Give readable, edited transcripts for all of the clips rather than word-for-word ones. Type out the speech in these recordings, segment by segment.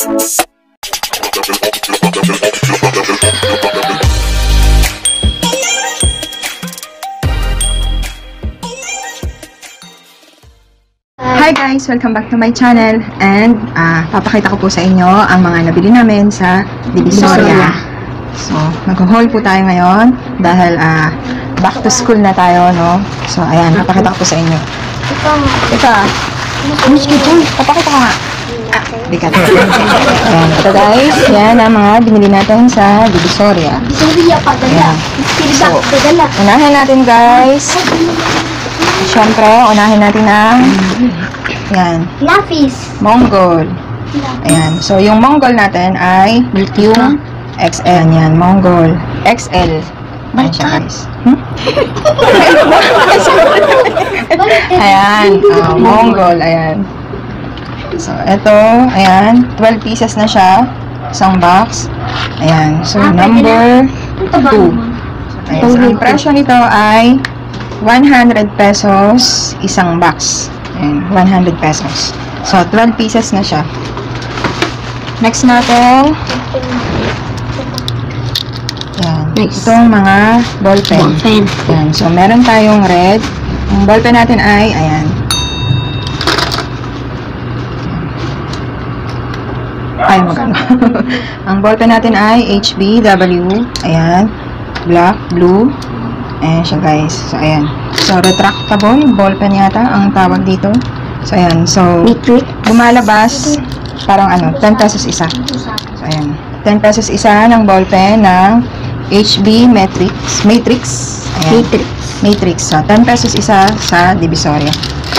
Hi guys! Welcome back to my channel and papakita ko po sa inyo ang mga nabili namin sa Divisoria. So, mag-haul po tayo ngayon dahil back to school na tayo, no? So, ayan, papakita ko po sa inyo. Ito, papakita ko nga. Bigat. Ayan, ito guys, yan ang mga binili natin sa Divisoria. Ayan. So, unahin natin guys. Siyempre, unahin natin ang yan, Mongol. Ayan, so yung Mongol natin ay yung XL. Yan, Mongol XL. Ayan siya guys. Ayan, Mongol. Ayan. So, ito, ayan, 12 pieces na siya. Isang box. Ayan, so number 2. Ayan, so ang presyo nito ay 100 pesos isang box. Ayan, 100 pesos. So, 12 pieces na siya. Next natin. Ayan. Nice. Itong mga ballpen. Ayan. So, meron tayong red. Ang ballpen natin ay, ayan. Ay, magano. Ang ballpen natin ay HBW. Ayan. Black, blue. Ayan siya guys. So, ayan. So, retractable ballpen yata ang tawag dito. So, ayan. So, lumalabas parang 10 pesos isa. So, ayan. 10 pesos isa ng ballpen ng HB Matrix. Ayan. Matrix. So, 10 pesos isa sa Divisoria.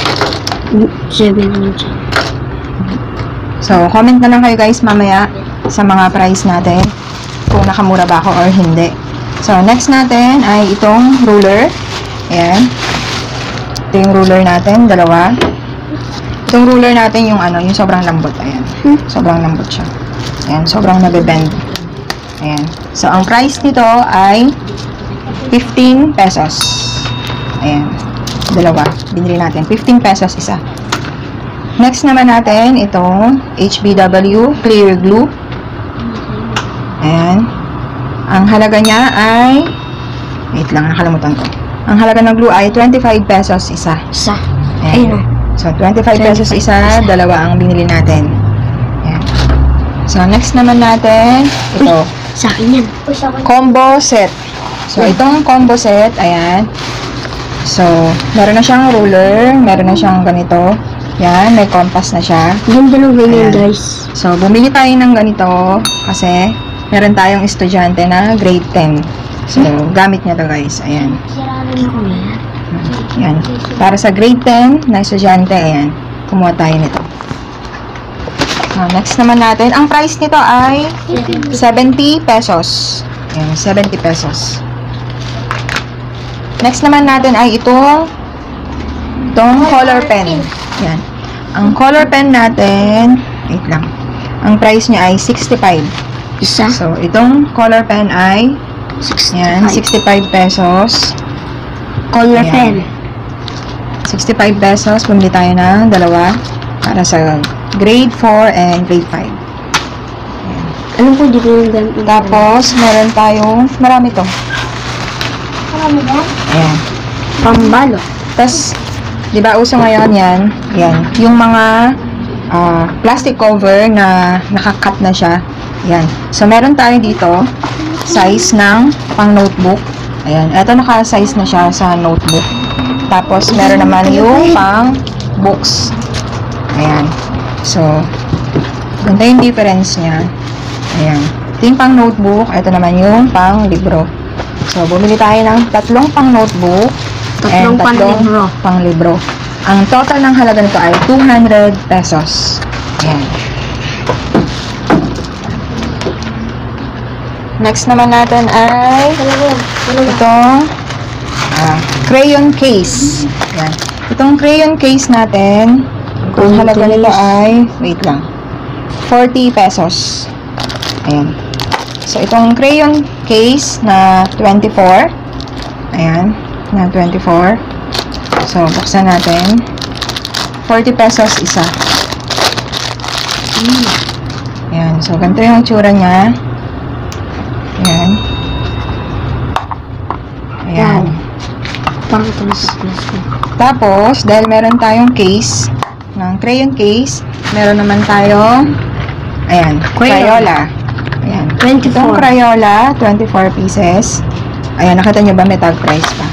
So, comment na lang kayo guys mamaya sa mga price natin. Kung nakamura ba ako or hindi. So, next natin ay itong ruler. Ayan. Ito yung ruler natin, dalawa. Itong ruler natin yung yung sobrang lambot. Ayan. Sobrang lambot siya. Ayan, sobrang nabebend. Ayan. So, ang price nito ay 15 pesos. Ayan. Dalawa. Binili natin. 15 pesos isa. Next naman natin, itong HBW Clear Glue. Ayan. Ang halaga niya ay, wait lang, nakalimutan ko. Ang halaga ng glue ay 25 pesos isa. Ayan. So, 25 pesos isa, dalawa ang binili natin. Ayan. So, next naman natin, ito. Sa akin yan. Combo set. So, itong combo set, ayan. So, meron na siyang ruler, meron na siyang ganito. Yan, may compass na siya. Ganda ng ganyan guys. So, bumili tayo ng ganito kasi meron tayong estudyante na grade 10. So, gamit niya to guys. Ayan. Ayan. Para sa grade 10 na estudyante, ayan. Kumuha tayo nito. Next naman natin. Ang price nito ay 70 pesos. Ayan, 70 pesos. Next naman natin ay itong color pen. Ayan. Ang color pen natin, wait lang. Ang price niya ay 65. Isa? So, itong color pen ay 65 pesos. Color pen. 65 pesos. Bumili tayo ng dalawa para sa grade 4 and grade 5. Ayan. Anong po dito yung ganito? Tapos, meron tayong, marami to. Marami ba? Ayan. Pambalo. Tapos, di ba uso ngayon yan? Yan. Yung mga plastic cover na nakakat na siya. Yan. So, meron tayo dito size ng pang notebook. Ayan. Ito naka-size na siya sa notebook. Tapos, meron naman yung pang books. Ayan. So, ganda yung difference niya. Ayan. Ito yung pang notebook. Ito naman yung pang libro. So, bumili tayo ng tatlong pang notebook. Tatlong pang libro. Ang total ng halaga nito ay 200 pesos. Ayan. Next naman natin ay itong crayon case. Ayan. Itong crayon case natin, ang halaga nito ay, wait lang, 40 pesos. Ayan. So, itong crayon case na 24. Ayan. Na 24. So, buksan natin. 40 pesos isa. Ayan. So, ganito yung itsura niya. Ayan. Ayan. Parang ito na sa plastic. Tapos, dahil meron tayong case, ng crayon case, meron naman tayong, ayan, Crayola. Ayan. 24. Itong Crayola, 24 pieces. Ayan, nakita nyo ba may tag price pa?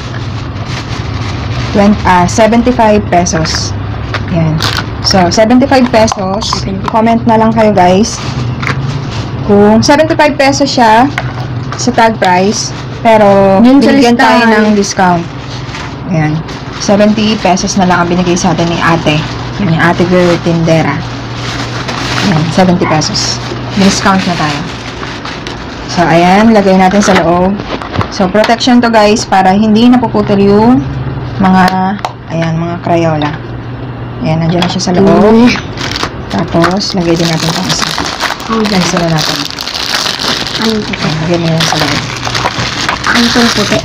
75 pesos. Ayan. So, 75 pesos. Comment na lang kayo, guys. Kung 75 pesos siya sa tag price, pero Yun sa binigyan tayo listahan. ng discount. Ayan. 70 pesos na lang ang binigay sa atin ni ate. Yan yung ate girl tindera. Ayan, 70 pesos. Discount na tayo. So, ayan. Lagay natin sa loob. So, protection to, guys, para hindi napuputol yung mga, ayan, mga Crayola. Ayan, nandiyan na siya sa loob. Tapos, lagay din natin itong isa. Oh, dyan. Isa na natin. Ano ito? Ayan, lagay mo yan sa loob. Ano ito na puti?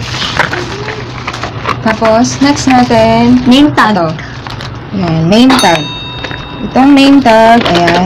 Tapos, next natin, Name tag. ito. Ayan, name tag. Itong name tag, ayan.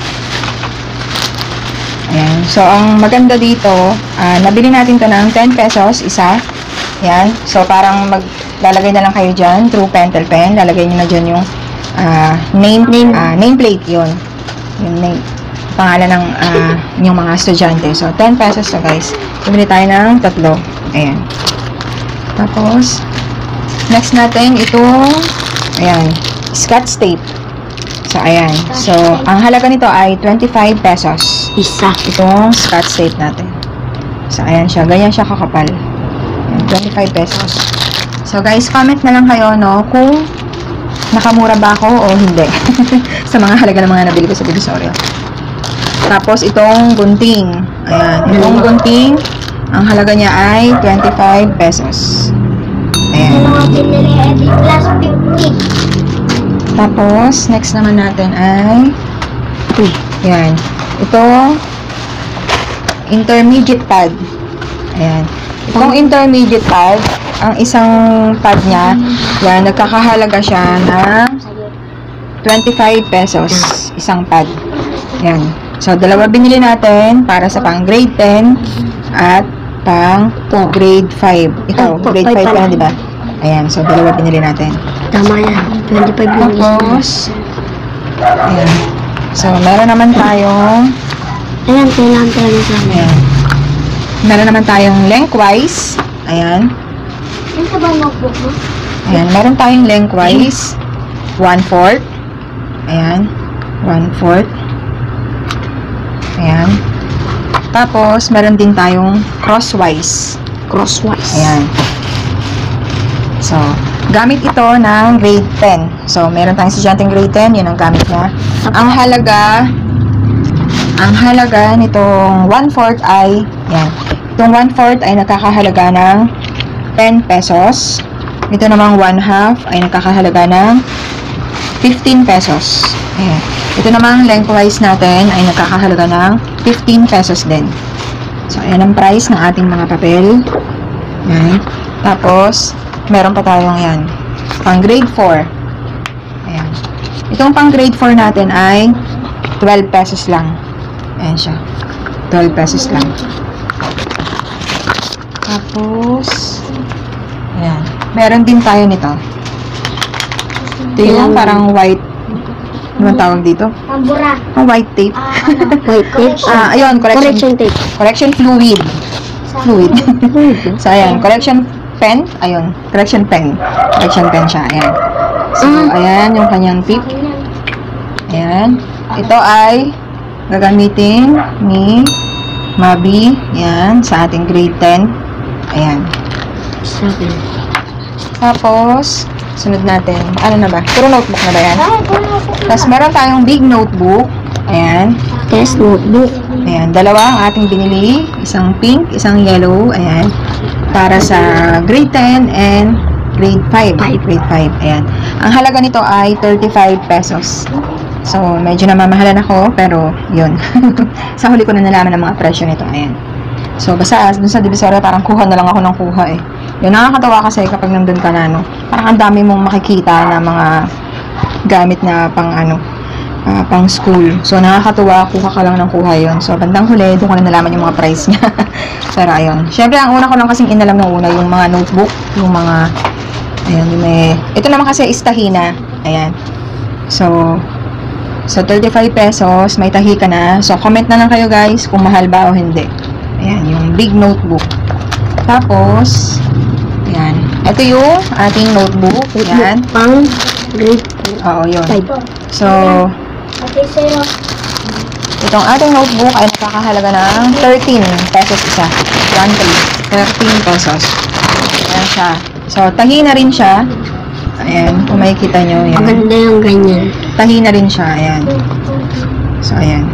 Ayan. So, ang maganda dito, nabili natin to ng 10 pesos, isa. Ayan. So, parang maglalagay na lang kayo dyan, through pentel pen. Lalagay nyo na dyan yung nameplate yun. Yung name. Pangalan ng yung mga estudyante. So, 10 pesos to, guys. Bumili tayo ng tatlo. Ayan. Tapos, next natin itong, ayan, Scotch tape. So, ayan. So, ang halaga nito ay 25 pesos. Isa. Itong Scotch tape natin. So, ayan siya. Ganyan siya kakapal. Ayan, 25 pesos. So, guys, comment na lang kayo, no, kung nakamura ba ako o hindi. Sa mga halaga ng mga nabili ko sa Divisoria. Tapos, itong gunting. Ayan. Itong gunting, ang halaga niya ay 25 pesos. Ayan. Mga pinili ay plus 50. Tapos, next naman natin ay yan. Ito, intermediate pad. Ayan. Itong intermediate pad, ang isang pad niya, yan, nagkakahalaga siya ng 25 pesos. Isang pad. Yan. So, dalawa binili natin para sa pang grade 10 at pang grade 5. Ikaw, grade 5 ka na, di ba? Ayan. So, dalawa binili natin. Tama yan. 25 lang. Tapos, ayan. So, meron naman tayong, Ayan, kailangan talaga sa amin. ayan. Meron naman tayong lengthwise. Ayan. Ano ka ba notebook mo? Ayan. Meron tayong lengthwise. 1/4. Ayan. 1/4. Ayan. Tapos, meron din tayong crosswise. Crosswise. Ayan. So, gamit ito ng grade 10. So, meron tayong estudyanteng grade 10. Yun ang gamit niya. Ang halaga nitong 1/4 ay, yan. Itong 1/4 ay nakakahalaga ng 10 pesos. Ito namang 1/2 ay nakakahalaga ng 15 pesos. Ayan. Ito namang lengthwise natin ay nakakahalaga ng 15 pesos din. So, ayan ang price ng ating mga papel. Ayan. Tapos, meron pa tayong yan. Pang grade 4. Ayan. Itong pang grade 4 natin ay 12 pesos lang. Ayan siya. 12 pesos lang. Tapos, ayan. Meron din tayo nito. Ito yung parang white, ano ang tawag dito? Pambura. Ang white tape. White tape. Ayun, Correction tape. correction fluid. Fluid. So, ayan, correction pen. Ayun, correction pen. Correction pen siya. Ayan. So, ayan yung kanyang tip. Ayan. Ito ay gagamitin ni Mabi. Ayan, sa ating grade 10. Ayan. Sabi. Tapos, sunod natin. Ano na ba? Puro notebook na ba yan? Tapos, meron tayong big notebook. Ayan. Test notebook. Ayan, dalawa ang ating binili. Isang pink, isang yellow. Ayan. Para sa grade 10 and grade 5. Grade 5. Ayan. Ang halaga nito ay 35 pesos. So, medyo namamahalan ako, pero yun. Sa huli ko na nalaman ang mga presyo nito. Ayan. So, basta dun sa Divisoria, parang kuha na lang ako ng kuha eh. Yun, nakakatawa kasi kapag nandun ka na, no? Parang ang dami mong makikita na mga gamit na pang ano, pang school. So, nakakatuwa, kuha ka lang ng kuha yun. So, bandang huli, doon ko na nalaman yung mga price niya. Pero, ayun. Siyempre, ang una ko lang kasing inalam ng una, yung mga notebook, yung mga, ayan, yung may, ito naman kasi is tahina. Ayan. So, 35 pesos, may tahi ka na. So, comment na lang kayo guys kung mahal ba o hindi. Ayan, yung big notebook. Tapos, ayan. Ito yung ating notebook. Ayan. Pang grade Oo, yun. 5. So, itong ating notebook ay nakakahalaga ng 13 pesos isa. 13 pesos. Ayan siya. So, tahi na rin siya. Ayan, kung makikita nyo, ayan. Maganda yung ganyan. Tahi na rin siya, ayan. So, ayan.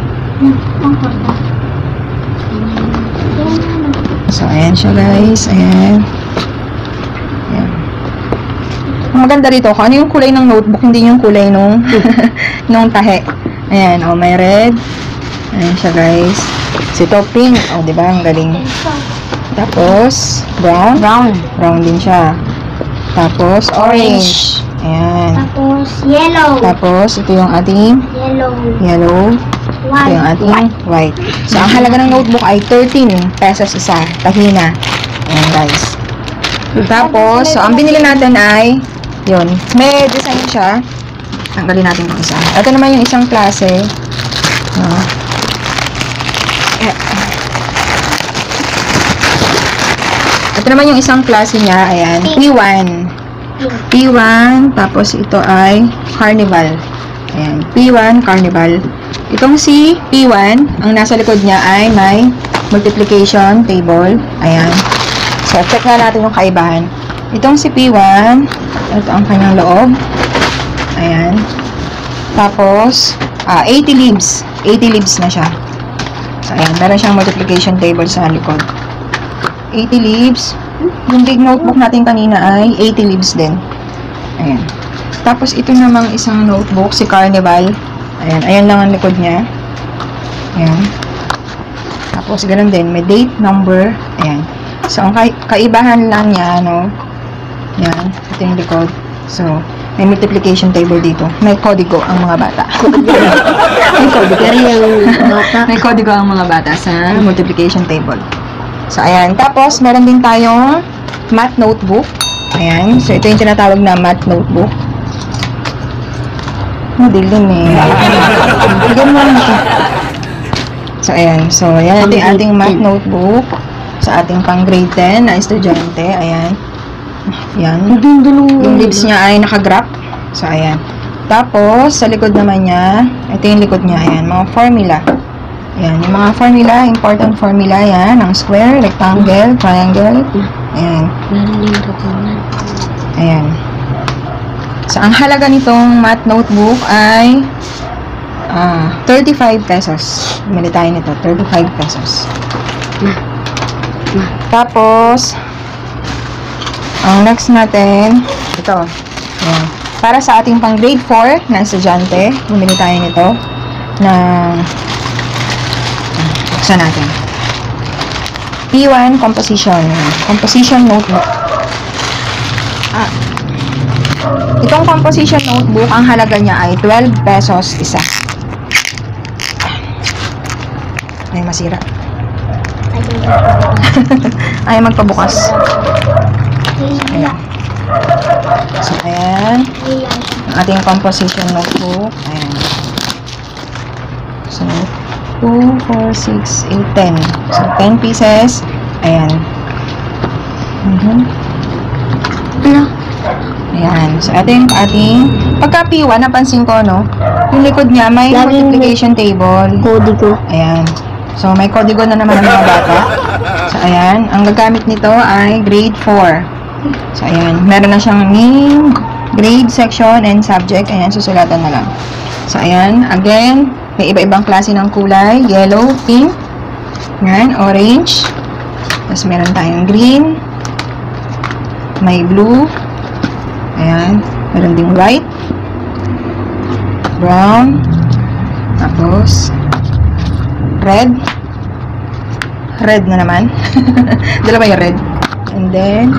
So, ayan siya guys, ayan. Ayan. Ang maganda rito, kung ano yung kulay ng notebook, hindi yung kulay nung, nung tahe. Ayan, oh, may red. Ayan siya guys. So, ito pink, oh, diba, ang galing. Tapos, brown. Brown din siya. Tapos, orange. Ayan. Tapos, yellow. Tapos, ito yung ating yellow. Ito yung ating white. So, ang halaga ng notebook ay 13 pesos isa. Tahina. Ayan, guys. Tapos, so, ang binili natin ay, yun, may design siya. Tanggalin natin yung isa. Ito naman yung isang klase. Ito naman yung isang klase niya. Ayan. P1. Tapos ito ay Carnival. Ayan. P1, Carnival. Itong si P1, ang nasa likod niya ay may multiplication table. Ayan. So, check na natin yung kaibahan. Itong si P1, ito ang kanyang loob. Ayan. Tapos, 80 leaves. 80 leaves na siya. So, ayan. Meron siyang multiplication table sa likod. 80 leaves. Yung big notebook natin kanina ay 80 leaves din. Ayan. Tapos, ito namang isang notebook, si Carnival. Ayan. Ayan lang ang likod niya. Ayan. Tapos, ganun din. May date, number. Ayan. So, ang kaibahan lang niya, ano, ayan. Ito yung likod. So, may multiplication table dito. May kodigo ang mga bata. May kodigo. May kodigo ang mga bata sa multiplication table. So, ayan. Tapos, meron din tayong math notebook. Ayan. So, ito yung tinatawag na math notebook. Madilim eh. Bigyan mo lang ito. So, ayan. So, ayan. Ito yung ating math notebook sa ating pang grade 10 na estudyante. Ayan. Ayan. Yung leaves niya ay nakagraph. So, ayan. Tapos, sa likod naman niya, ito yung likod niya. Ayan. Mga formula. Ayan, yung mga formula, important formula yan, ang square, rectangle, triangle. Ayan. Ayan. So, ang halaga nitong math notebook ay 35 pesos. Bumili tayo nito, 35 pesos. Tapos, ang next natin, ito. Ayan. Para sa ating pang grade 4 na estudyante, bumili tayo nito ng buksan natin. P1 composition. Composition notebook. Itong composition notebook, ang halaga niya ay 12 pesos isa. Ay, masira. Ay, magpabukas. Ayan. So, ayan. Ang ating composition notebook. Ayan. So, 2, 4, 6, 8, 10. So, 10 pieces. Ayan. Ayan. So, ito yung ating pagka P1, napansin ko, no? Yung likod niya, may multiplication table. Kodigo. Ayan. So, may kodigo na naman ng mga bata. So, ayan. Ang gagamit nito ay grade 4. So, ayan. Meron na siyang name, grade, section, and subject. Ayan. Susulatan na lang. So, ayan. Again, may iba-ibang klase ng kulay. Yellow, pink, ayan, orange. Tapos, meron tayong green. May blue. Ayan. Meron ding white. Brown. Tapos, red. Red na naman. Dalawa yung red. And then,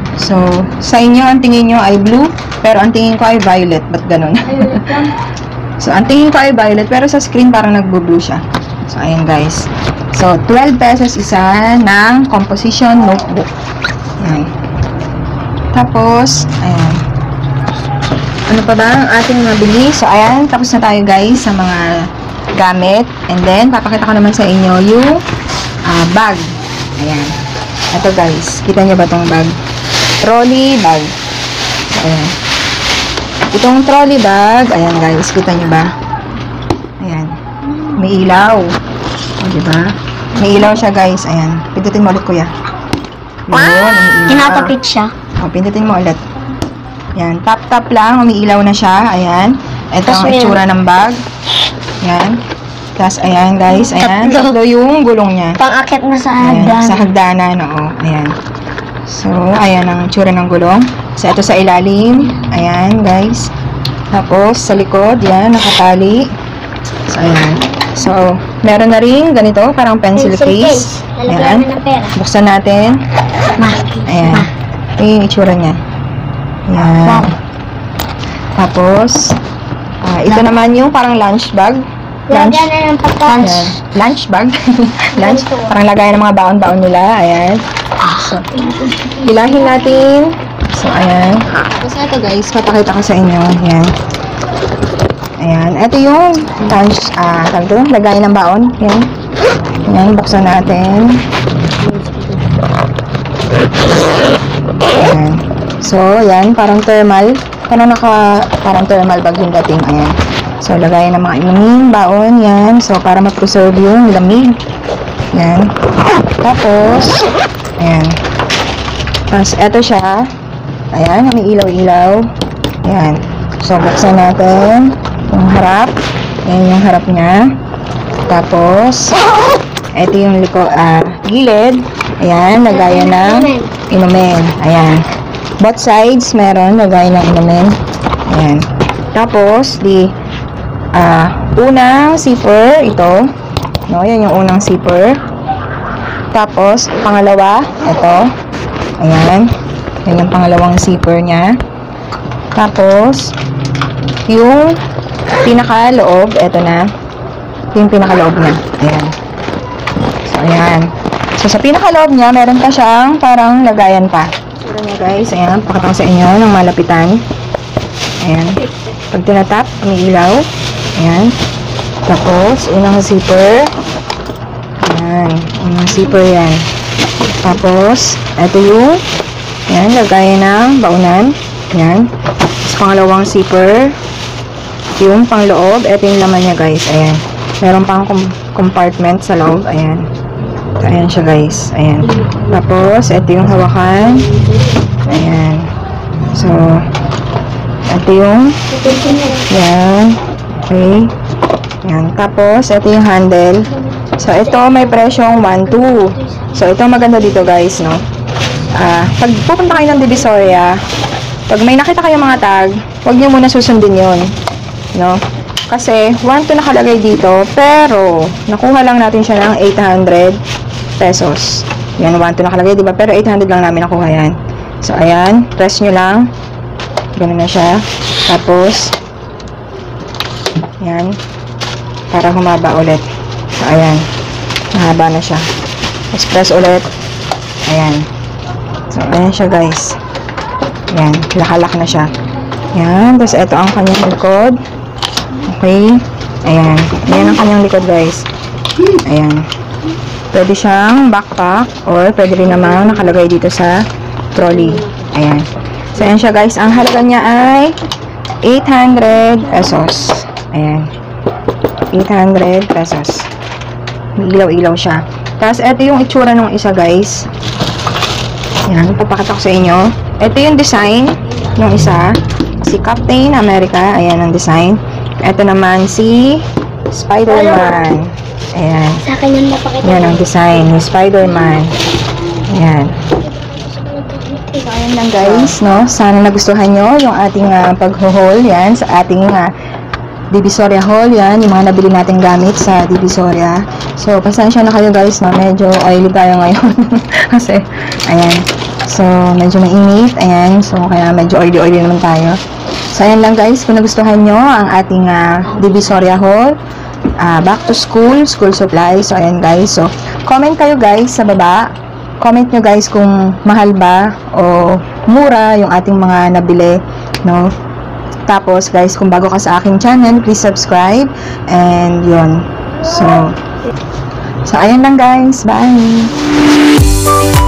so, sa inyo, ang tingin nyo ay blue. Pero ang tingin ko ay violet. Ba't ganun? So, ang tingin ko ay violet, pero sa screen parang nagbo-blue siya. So, ayan guys. So, 12 pesos isa ng composition notebook. Ayan. Tapos, ayan. Ano pa ba ang ating nabili? So, ayan. Tapos na tayo guys sa mga gamit. And then, papakita ko naman sa inyo yung bag. Ayan. Ito guys. Kita nyo ba itong bag? Trolley bag. So, ayan. Itong trolley bag, ayan guys. Kita nyo ba? Ayan. May ilaw. O, diba? May ilaw siya guys. Ayan. Pindutin mo ulit kuya. Yun, umiilaw. Tinatapit siya. O, pindutin mo ulit. Ayan. Tap-tap lang. Umiilaw na siya. Ayan. Ito ang itsura ng bag. Ayan. Tapos, ayan guys. Ayan. Tatlo yung gulong niya. Pang-akit na sa Ayan. hagdan. Sa hagdanan. Oo. Ayan. So, ayan ang itsura ng gulong. So, ito sa ilalim. Ayan guys. Tapos, sa likod. Yan. Nakatali. So, ayan. So, meron na rin ganito. Parang pencil case. Lalagyan Ayan. na ng pera. Buksan natin. Ayan. Ito yung itsura niya. Ayan. Tapos, ito naman yung parang lunch bag. Lunch. Lalagyan na ng pagkain. Ayan. Lunch bag. Lunch. Parang lagayan ng mga baon-baon nila. Ayan. So, hilahin natin. So, ayan. Tapos ito guys, papakita ko sa inyo. Ayan. Ayan. Ito yung lunch, lagayan ng baon. Ayan. Ayan, buksan natin. Ayan. So, ayan, parang thermal. Parang thermal bag yung dating. Ayan. So, lagayan ng mga inumin, baon, yan. So, para ma-preserve yung lamig. Yan. Tapos, ayan. Tapos, eto siya. Ayan, may ilaw-ilaw. Ayan. So, buksan natin yung harap. Ayan yung harap niya. Tapos, eto yung gilid. Ayan, lagayan ng inumin. Ayan. Both sides, meron lagayan ng inumin. Ayan. Tapos, unang zipper, ito. No, yan yung unang zipper. Tapos, pangalawa, ito. Ayan. Yan yung pangalawang zipper niya. Tapos, yung pinakaloob, ito na. Ito yung pinakaloob niya. Ayan. So, ayan. So, sa pinakaloob niya, meron pa siyang parang lagayan pa. Sura niya guys, ayan. Pakita ko sa inyo ng malapitan. Ayan. Pag tinatap, may ilaw. Ayan. Tapos, unang zipper. Ayan. Unang zipper yan. Tapos, ito yung ayan, lagayan ng baunan. Ayan. Tapos, pangalawang zipper. Yung pangloob. Ito yung laman niya guys. Ayan. Meron pang compartment sa loob. Ayan. So, ayan siya guys. Ayan. Tapos, ito yung hawakan. Ayan. So, ito yung ayan. Okay. Ayan. Tapos, ito yung handle. So, ito may presyong 1.2. So, ito maganda dito guys, no? Pag pupunta kayo ng Divisoria, pag may nakita kayo mga tag, huwag nyo muna susundin yun. No? Kasi, 1.2 nakalagay dito, pero, nakuha lang natin siya ng 800 pesos. Yan, 1.2 nakalagay, diba? Pero 800 lang namin nakuha yan. So, ayan. Press nyo lang. Ganun na siya. Tapos, yan. Para humaba ulit. So, ayan. Mahaba na siya. Tapos, press ulit. Ayan. So, ayan siya, guys. Ayan. Lakalak na siya. Ayan. Tapos, ito ang kanyang likod. Okay. Ayan. Ayan ang kanyang likod, guys. Ayan. Pwede siyang backpack or pwede rin naman nakalagay dito sa trolley. Ayan. So, ayan siya, guys. Ang halaga niya ay 800 pesos. Ayan. 800 pesos. May ilaw-ilaw siya. Tapos, ito yung itsura ng isa, guys. Ayan. Papakita ko sa inyo. Ito yung design ng isa. Si Captain America. Ayan ang design. Ito naman si Spider-Man. Ayan. Sa akin yung napakita. Ayan ang design ni Spider-Man. Ayan. So, ayan lang guys, no? Sana nagustuhan nyo yung ating pag-haul yan sa ating Divisoria haul. Yan, yung mga nabili nating gamit sa Divisoria. So, pasensya na kayo guys, no? Medyo oily tayo ngayon. Kasi, ayan. So, medyo mainit. Ayan. So, kaya medyo oily-oily naman tayo. So, ayan lang guys, kung nagustuhan nyo ang ating Divisoria Haul, back to school supplies. So, ayan guys. So, comment kayo guys sa baba. Comment nyo guys kung mahal ba o mura yung ating mga nabili, no? Tapos guys, kung bago ka sa aking channel, please subscribe. And yun. So, ayan lang guys. Bye!